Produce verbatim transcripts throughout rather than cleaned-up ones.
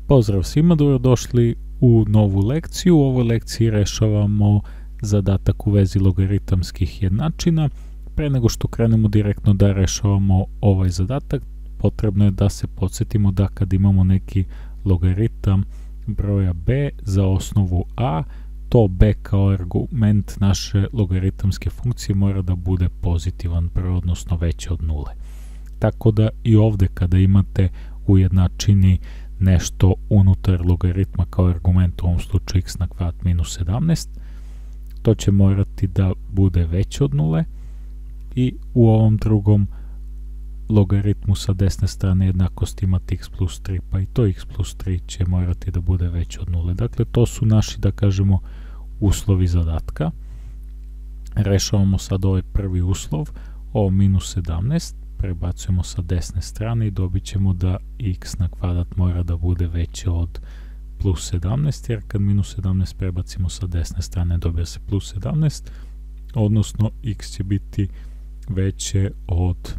Pozdrav svima, dobrodošli u novu lekciju. U ovoj lekciji rešavamo zadatak u vezi logaritamskih jednačina. Pre nego što krenemo direktno da rešavamo ovaj zadatak, potrebno je da se podsjetimo da kad imamo neki logaritam broja b za osnovu a, to b kao argument naše logaritamske funkcije mora da bude pozitivan broj, odnosno veći od nule. Tako da i ovde kada imate u jednačini nešto unutar logaritma kao argument, u ovom slučaju x na kvadrat minus sedamnaest, to će morati da bude veće od nule, i u ovom drugom logaritmu sa desne strane jednakosti imate x plus tri, pa i to x plus tri će morati da bude veće od nule. Dakle, to su naši, da kažemo, uslovi zadatka. Rešavamo sad ovaj prvi uslov, ovo minus sedamnaest, prebacujemo sa desne strane i dobit ćemo da x na kvadrat mora da bude veće od plus sedamnaest, jer kad minus sedamnaest prebacimo sa desne strane dobija se plus sedamnaest, odnosno x će biti veće od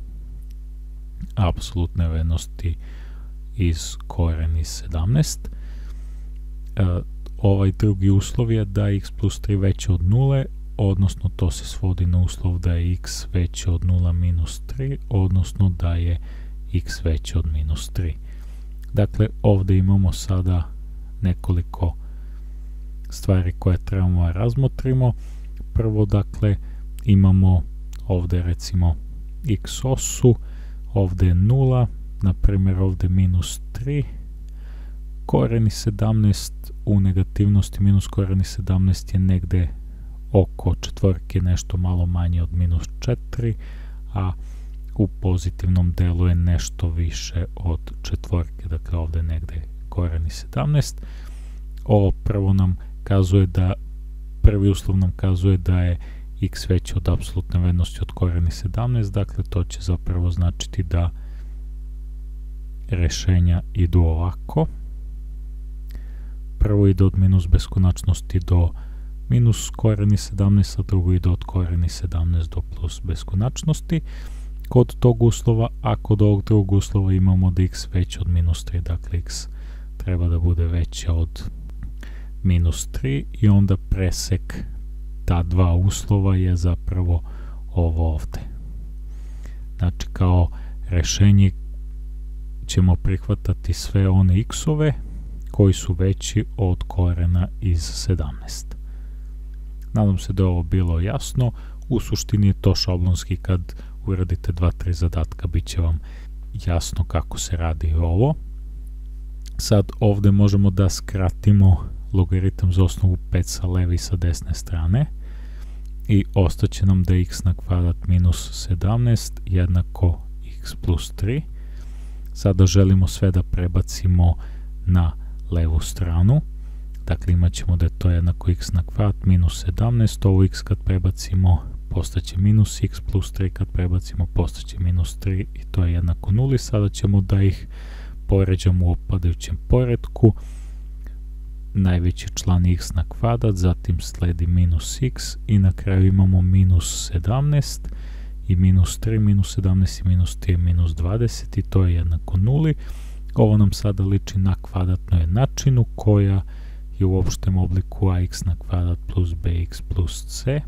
apsolutne vrednosti iz koren iz sedamnaest. E, ovaj drugi uslov je da je x plus tri veće od nule, odnosno to se svodi na uslov da je x veće od nula minus tri, odnosno da je x veće od minus tri. Dakle, ovde imamo sada nekoliko stvari koje trebamo da razmotrimo. Prvo, dakle, imamo ovde recimo x osu, ovde je nula, na primjer ovde minus tri, koren iz sedamnaest u negativnosti minus koren iz sedamnaest je negde oko četvorke, nešto malo manje od minus četiri, a u pozitivnom delu je nešto više od četvorke, dakle ovde negde koren iz sedamnaest. Ovo prvo nam kazuje da, prvi uslov nam kazuje da je x veće od apsolutne vrednosti od koren iz sedamnaest, dakle to će zapravo značiti da rešenja idu ovako. Prvo ide od minus beskonačnosti do minus koren iz sedamnaest, a drugo ide od koren iz sedamnaest do plus beskonačnosti kod tog uslova, a kod ovog drugog uslova imamo da x veće od minus tri, dakle x treba da bude veće od minus tri, i onda presek ta dva uslova je zapravo ovo ovde. Znači, kao rešenje ćemo prihvatati sve one x-ove koji su veći od korena iz sedamnaest. Nadam se da je ovo bilo jasno. U suštini je to šablonski, kad uradite dva tri zadatka bit će vam jasno kako se radi ovo. Sad ovde možemo da skratimo logaritam za osnovu pet sa leve i sa desne strane i ostaće nam da je x na kvadrat minus sedamnaest jednako x plus tri. Sada želimo sve da prebacimo na levu stranu. Dakle, imat ćemo da je to jednako x na kvadrat minus sedamnaest, ovo x kad prebacimo postaće minus x plus tri, kad prebacimo postaće minus tri i to je jednako nuli. Sada ćemo da ih poređamo u opadajućem poretku. Najveći član je x na kvadrat, zatim sledi minus x i na kraju imamo minus sedamnaest i minus tri, minus sedamnaest i minus tri je minus dvadeset i to je jednako nuli. Ovo nam sada liči na kvadratnu jednačinu koja je u opštem obliku ax na kvadrat plus bx plus c.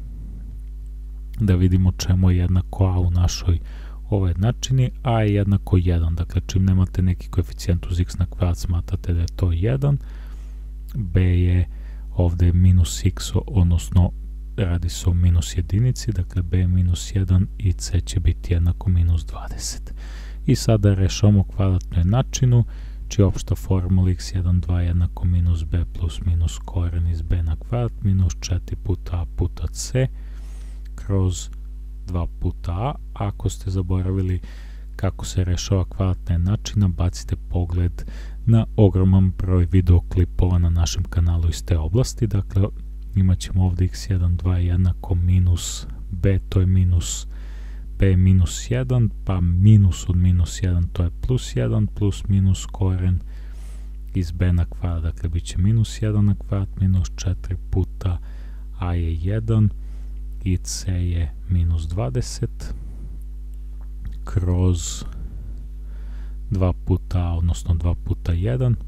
Da vidimo čemu je jednako a u našoj ovoj jednačini. A je jednako jedan, dakle čim nemate neki koeficijent uz x na kvadrat smatrate da je to jedan. B je ovde minus x, odnosno radi se o minus jedinici, dakle b je minus jedan i c će biti jednako minus dvadeset. I sada rešavamo kvadratnu jednačinu, čija opšta formula x jedan dva jednako minus b plus minus koren iz b na kvadrat minus četiri puta a puta c kroz dva puta a. Ako ste zaboravili kako se rešava kvadratna jednačina, bacite pogled na ogroman broj videoklipova na našem kanalu iz te oblasti. Dakle, imat ćemo ovde x jedan dva jednako minus b, to je minus b je minus jedan, pa minus od minus jedan, to je plus jedan, plus minus koren iz b na kvadrat, dakle bit će minus jedan na kvadrat minus četiri puta a je jedan i c je minus dvadeset kroz dva puta a, odnosno dva puta jedan,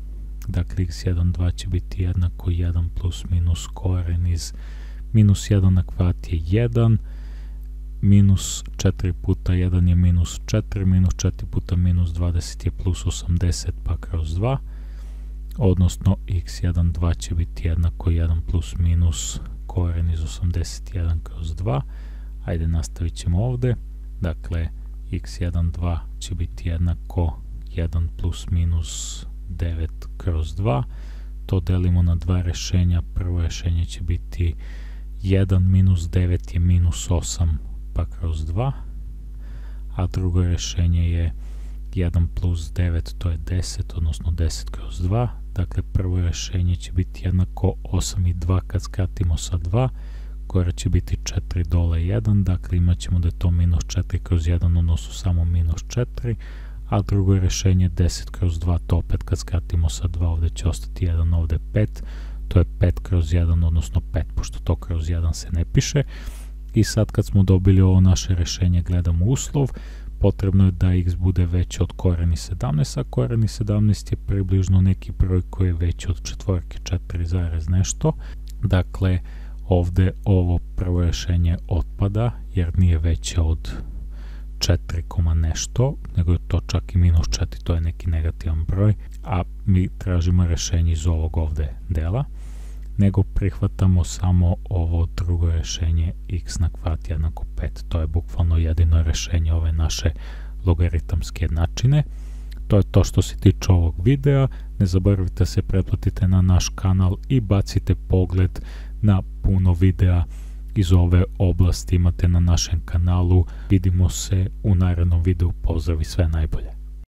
dakle x jedan dva će biti jednako jedan plus minus koren iz minus jedan na kvadrat je jedan, minus četiri puta jedan je minus četiri, minus četiri puta minus dvadeset je plus osamdeset pa kroz dva, odnosno x jedan dva će biti jednako jedan plus minus koren iz osamdeset jedan kroz dva. Ajde, nastavit ćemo ovde. Dakle, x jedan dva će biti jednako jedan plus minus devet kroz dva. To delimo na dva rešenja. Prvo rešenje će biti jedan minus devet je minus osam pa kroz dva, a drugo rešenje je jedan plus devet, to je deset, odnosno deset kroz dva. Dakle, prvo rešenje će biti jednako osam i dva kad skratimo sa dva, gore će biti četiri, dole jedan, dakle imat ćemo da je to minus četiri kroz jedan, odnosno samo minus četiri, a drugo rešenje deset kroz dva, to opet kad skratimo sa dva, ovde će ostati jedan, ovde pet, to je pet kroz jedan, odnosno pet, pošto to kroz jedan se ne piše. I sad kad smo dobili ovo naše rešenje, gledamo uslov, potrebno je da x bude veće od koren iz sedamnaest, a koren iz sedamnaest je približno neki broj koji je veći od četvorke, četiri zarez nešto. Dakle, ovde ovo prvo rešenje otpada, jer nije veće od četiri, nešto, nego je to čak i minus četiri, to je neki negativan broj, a mi tražimo rešenje iz ovog ovde dela, nego prihvatamo samo ovo drugo rešenje x na kvadrat jednako pet. To je bukvalno jedino rešenje ove naše logaritamske jednačine. To je to što se tiče ovog videa. Ne zaboravite se pretplatite na naš kanal i bacite pogled na puno videa iz ove oblasti imate na našem kanalu. Vidimo se u narednom videu. Pozdrav i sve najbolje.